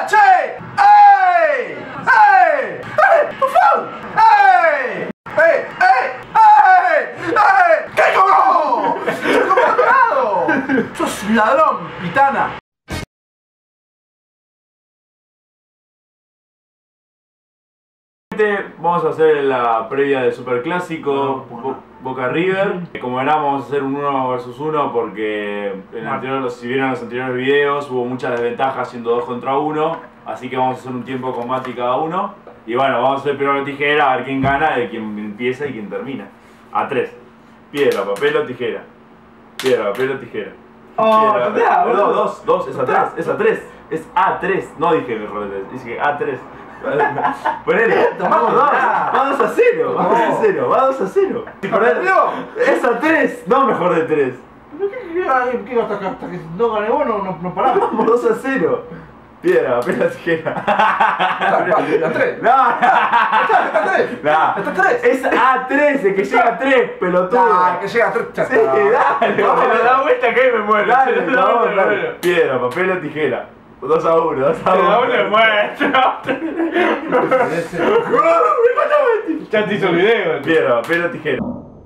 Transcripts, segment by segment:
che! ¡Ey! ¡Ey! ¡Ey! ¡Por favor! ¡Ey! ¡Ey! ¡Ey! ¡Ey! ¡Ey! ¿Qué cobró? ¡Se lo cobró lado! ¡Sos un ladrón, pitana! Vamos a hacer la previa del Superclásico Boca River. Como verán, vamos a hacer un 1 vs 1 porque si vieron los anteriores videos hubo muchas desventajas siendo 2 contra 1. Así que vamos a hacer un tiempo con Mati cada uno. Y bueno, vamos a hacer primero tijera, a ver quién gana, de quién empieza y quién termina. A 3. Piedra, papel o tijera. Piedra, papel o tijera. Piedra, papel. No, 2, es a 3, es a 3. Es A3, no dije mejor de 3, dije A3. Ponele, vamos 2 a 0, vamos a 0, vamos a 0. Es a 3, no mejor de 3. ¿Qué hasta que no gane vos no paramos? Vamos 2 a 0. Piedra, papel o tijera. ¿A 3? No, ¿Está 3? ¿Está 3? Es A3, el que llega a 3, pelotudo. El que llega a 3, Sí, dale, Me da vuelta que ahí me muero. Dale. Piedra, papel o tijera. 2 a 1, 2 a 1. Aún me muestro. Ya te hizo el video. Piedra, papel o tijera.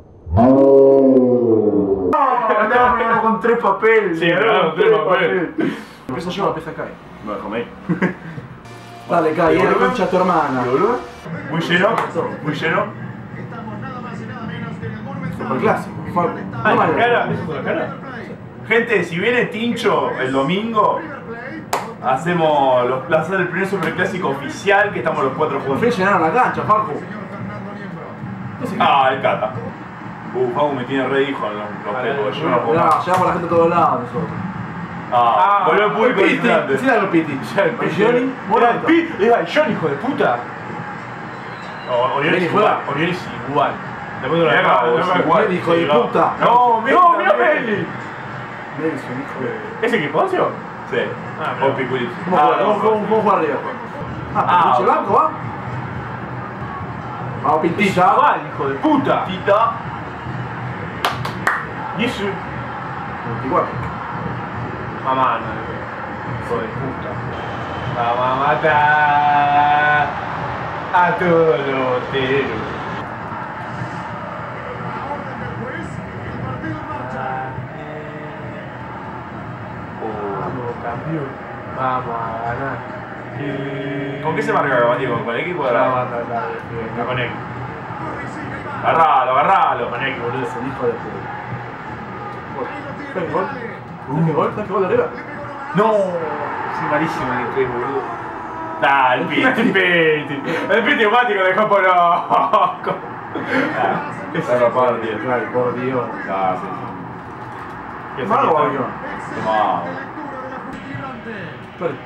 No, primero con 3 papeles. Sí, con 3 papeles. Empieza yo, empieza Kai. No, déjame ahí. Dale, Kai, era concha a tu hermana. Muy lleno, muy lleno. Superclásico, Facu. Ah, ¿la cara? ¿Eso es la cara? Gente, si viene Tincho el domingo, hacemos va a ser el primer Superclásico oficial que estamos los 4 Por fin juntos. llenaron la cancha, Facu. Ah, el Cata. Facu me tiene re hijo en los pelos, yo no puedo más. Llevamos la gente a todos lados nosotros. Volvió el público visitante. Decile algo, Piti. Johnny, Era el Pit, era el John, hijo de puta. Orioles Vení, igual. juega. Orioles igual. Después de Mirá la acá, igual. hijo de puta. No, mira Meli. Nelson, hijo de... ¿Es equipacio? Sí. Ah, O Piculín. ¿Cómo juega arriba? Pinche blanco, ¿va? Vamos, Pintita. Igual, hijo de puta. Tita. Y eso. 24. Mamá, no. Hijo de puta. Vamos a matar a todos los teros. Vamos, campeón. Vamos a ganar. ¿Con qué se marca Gabativo? ¿Con el equipo de la banda? No con X. Agarralo. Con X, boludo. Es un hijo de puta. ¿Qué gol? ¿Qué gol? ¿Qué gol de arriba? No, soy malísimo en el tren, boludo. El Piti. El Piti Mático dejó por loco. Está rapado, tío. Ay, por Dios. Ah, sí. ¿Qué malo o avión? Tomá. Espera.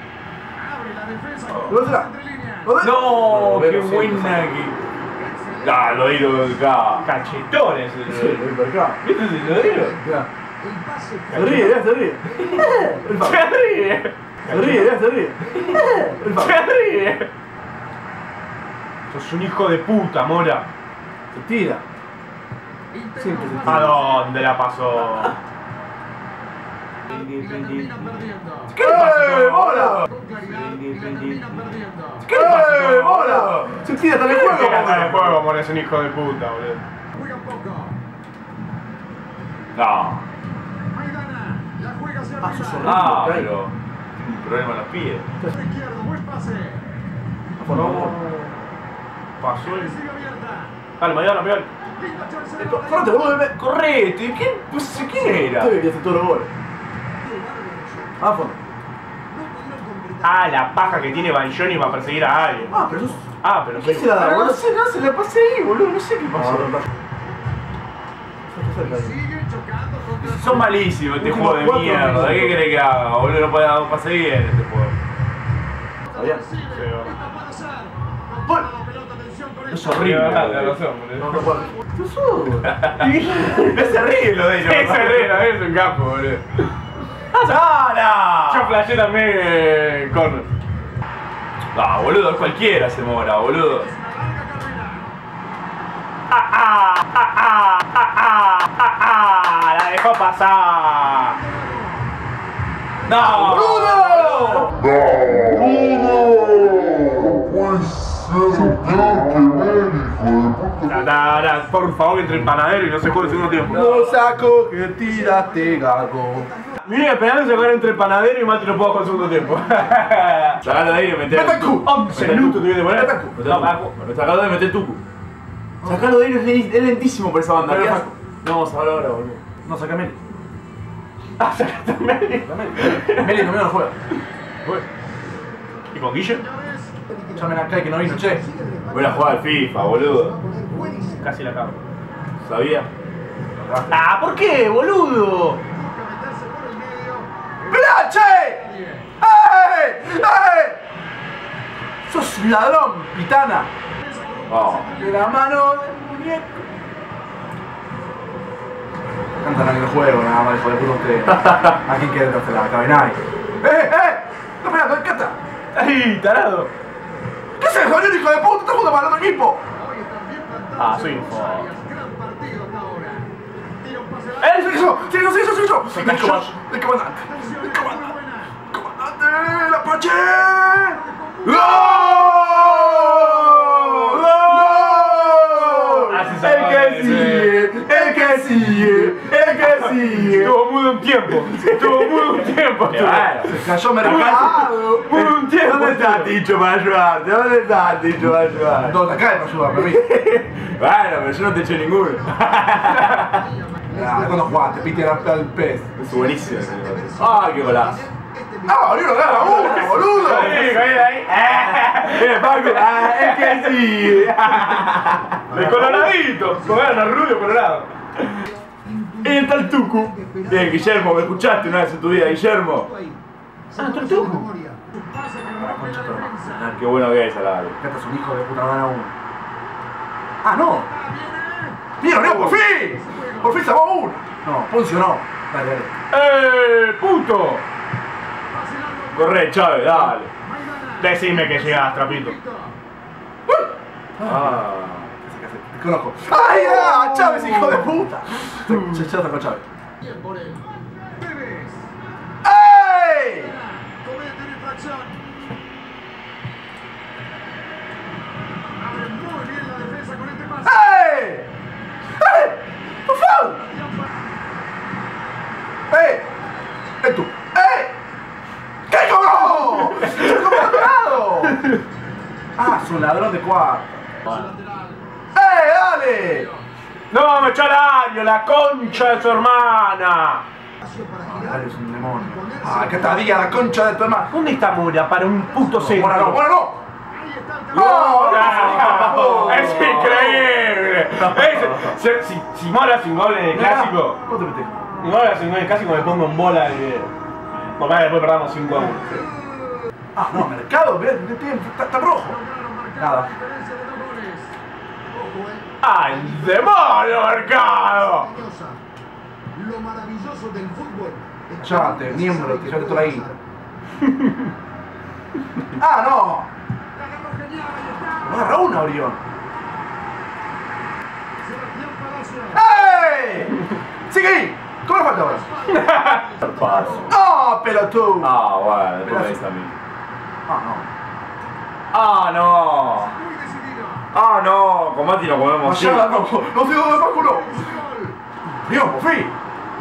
¿Dónde será? No, qué buena que... Lo digo acá. Cachetones. Sí, voy por acá. ¿Viste si lo digo? Mirá. Se ríe, se ríe. El Facu. Se ríe. Se ríe, se ríe. El Facu. Se ríe. Sos un hijo de puta, Mora. Se tira. Siempre se tira. ¿A dónde la pasó? ¿Qué le pasa? ¡Bola! ¿Qué le pasa? ¡Bola! Se tira hasta el ¿Qué juego. gasta el juego, Mora? Es un hijo de puta, boludo. No. Sos horrible, Kai. Pero... Tengo un problema en los pies. No. Pasó el... Dale, Mariano, pegale. Correte, boludo. Correte, ¿quién era? Usted que hace todos los goles. A fondo. La paja que tiene Banjoni para perseguir a alguien. Pero sos... Pero ¿Qué se la da, No boludo? sé, se la pasé ahí, boludo, no sé qué pasó. Son malísimos este juego de mierda, ¿qué querés que haga? Boludo, no puede pasar bien este juego. ¿Está bien? Es horrible. No puedo. No se ríe lo de ellos. Se ríe, es un capo, boludo. ¡Sara! Yo flashé también corner. Boludo, cualquiera se mora, boludo. La dejó pasar. ¡No! ¡Boludo! por favor, que entre el panadero y no se juegue el segundo tiempo. No saco que tiraste gago. Mira, esperando se jugar entre el panadero y Mati no puedo jugar el segundo tiempo. Sacalo de ahí y meté. ¡Mete el cu! 11 minutos tuviste que poner. Sacalo de ahí y meté el tucu. Sacalo de ahí, es lentísimo por esa banda. Pero ¿Qué saco. haces? No, sacalo ahora, boludo. No, saca Meli. Ah, sacaste a Meli. Meli conmigo no juega. ¿Y con Guille? Llamen acá que no vino, che. Voy a jugar al FIFA, boludo. Casi la cago. ¿Sabía? Ah, ¿por qué, boludo? ¡Planche! ¡Ey! ¡Ey! ¡Sos un ladrón, pitana! Oh. De la mano del muñeco. Cantan en el juego, nada más, hijo de puta ustedes. ¿A quién quiere tercera? Acá ven ahí. ¡No, espera, no canta! ¡Ay, tarado! ¿Qué haces, Javier, hijo de puta? ¡Estás jugando para el otro equipo! Ah, soy un foda. ¡Sigue eso! Se cayó. ¡El comandante! ¡El Apache! ¡Gol! Así ¡El que sigue! Estuvo mudo un tiempo. Qué bueno. Se cayó mercado. Mudo un tiempo. ¿Dónde está Ticho para ayudarte? ¿Dónde está Ticho para ayudarte? ¿Dónde acá me ayuda, para mí? Bueno, pero yo no te eché ninguno. ¿Cuándo jugaste? Pite al pez. Es buenísimo ese gol. ¡Ay, qué golazo! ¡Ah, boludo, gana uno, boludo! Ahí. Paco! ¡Es que sí! El coloradito. Con ganas, rubio colorado. Ahí está el tucu. Bien, Guillermo, ¿me escuchaste una vez en tu vida, Guillermo? Ah, tú el tucu. Ah, qué bueno que es, Alaro. Acá está un hijo de puta, gana uno. ¡Ah, no! ¡Mira, por fin! ¡Por fin se va uno! No, Poncio no. Dale. ¡Puto! Corre, Chávez, dale. Decime que llegas, trapito. Ah. Te conozco. ¡Ay, ya! ¡Chávez, hijo de puta! Se echó con Chávez. ¡Ey! ¡Ey! ¡Ey! ¡Por favor! ¡Ey! ¡Ey tú! ¡Ey! ¿Qué cobró? ¡Se lo cobró lado! Ah, es un ladrón de cuarto. ¡Ey, dale! ¡No, me echó al año! ¡La concha de su hermana! Dale, es un demonio. Ah, ¿qué te diga la concha de tu hermana? ¿Dónde está Mora para un puto centro? ¡Bueno, no! ¡Bueno, no! ¡No! ¡No! ¡Es increíble! Si Mora sin gol en el clásico, No te metes. si Mora sin gol en el clásico me pongo en bola el video. Por más que después perdamos 5 a 1. Ah, no, Mercado, está rojo. Nada. ¡Ay, demonio, Mercado! Lo maravilloso del fútbol. Cállate, miembro, que ya te toda la guita. ¡Ah, no! No agarra una, Orión. ¡Ey! ¡Sigue ahí! ¿Cómo le falta ahora? Paso. ¡Ah, pelotudo! Ah, bueno, después me dice a mí. Ah, no. Ah, no. Ah, no. Con Mati no comemos. Allá, no sé dónde va, culo. Dios, por fin.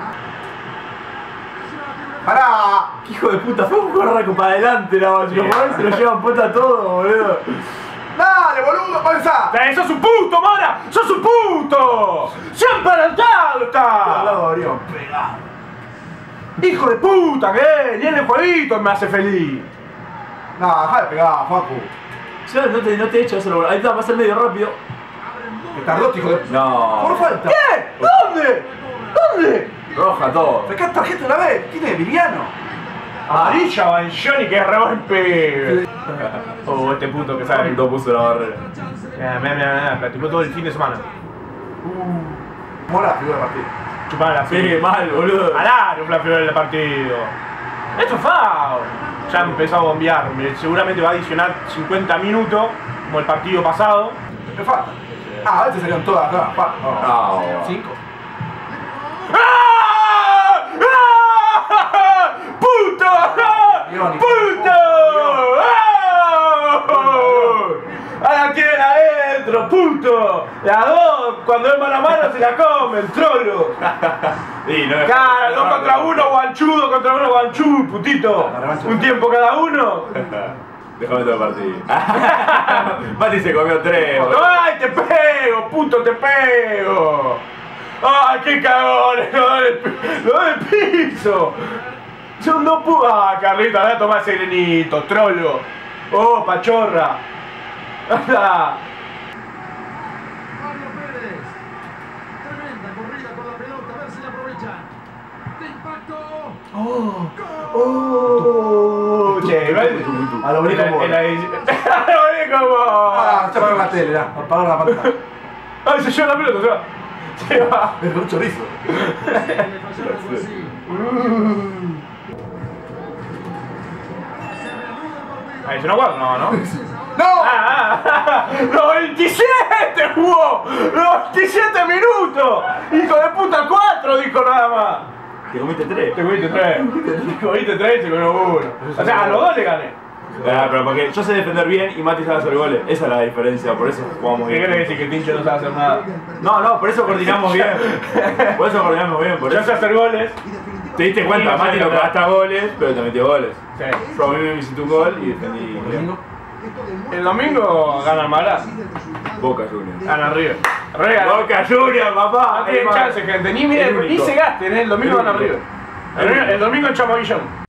¡Pará! ¿Qué hijo de puta? Fue un corraco para adelante, la base. Como se lo llevan puta todo, boludo. ¡Dale, boludo! ¡Panza! ¡Sos un puto, Mora! ¡Sos un puto! ¡Siempre adelantado Al está! lado de Orión, pegado. ¡Hijo de puta! ¿Qué? Ni en el jueguito me hace feliz. Nah, deja de pegar, Facu. Yo no te he hecho eso, ahí está, va a ser medio rápido. Que tardó, hijo de... No. Por falta. ¿Qué? ¿Dónde? ¿Dónde? Roja todo. Sacá tarjeta una vez. ¿Quién es? ¿Viviano? Amarilla, Banjoni, que re buen pibe. Oh, este puto que sabe. No puso la barrera. Mira, practicó todo el fin de semana. Mola, figura de partido. Chupame la Sí, pibe. mal, boludo. Alario fue la figura del partido. Esto es foul. Ya empezó a bombear. Seguramente va a adicionar 50 minutos, como el partido pasado. Me falta. Ah, a veces salieron todas acá. No. 5. ¡Ah! ¡Ah! ¡Puto! ¡Puto! ¡Ah! ¡A la tiene adentro, puto! ¡La cuando es mano a mano se la come, el trolo. Sí, no es. Cara, 2 contra 1, guanchudo contra 1, guanchudo, putito. Un tiempo cada uno. Déjame todo el partido. Mati se comió 3. ¡Ay, te pego, puto, te pego! ¡Ay, qué cagones! ¡Lo del piso! Son 2 putos. ¡Ah, Carlita, anda a tomar serenito, trolo! ¡Oh, pachorra! ¡Anda! Pablo Pérez. Tremenda corrida con la pelota, a ver si la aprovechan. De impacto. ¡Oh! Che, igual. A lo bonito como. A lo bonito como. Ah, se apaga la tele, ya. Apaga la pantalla. ¡Ay, se lleva la pelota! Se va. Es un chorizo. Le fallaron algo así. Se reanuda el partido. Ahí se no guarda, no. ¡No! ¡Los 27 jugó! ¡Los 27 minutos! ¡Hijo de puta, 4! Dijo nada más. Te comiste 3. Te comiste 3. Te comiste 3 y se comió 1. O sea, a los 2 le gané. Pero porque yo sé defender bien y Mati sabe hacer goles. Esa es la diferencia, por eso jugamos ¿Qué bien. quiere decir que Tincho no sabe hacer nada? No, por eso coordinamos bien. Por eso coordinamos bien. Por Yo eso. sé hacer goles. Te diste cuenta, Sí, Mati no no sé, gasta goles, pero te metió goles. Sí. Yo a mí me hiciste un gol y defendí. El domingo gana el Mara. Boca Juniors. Gana River. River. Boca Juniors, papá. No tienen chance, gente. Ni El miren, ni único. se gasten, el domingo El gana único. River. El domingo echamos a Guillón.